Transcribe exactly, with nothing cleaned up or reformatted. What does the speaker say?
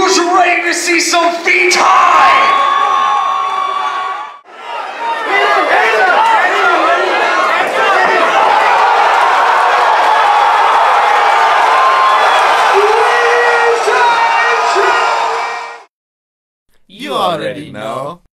Who's ready to see some feet high? You already know.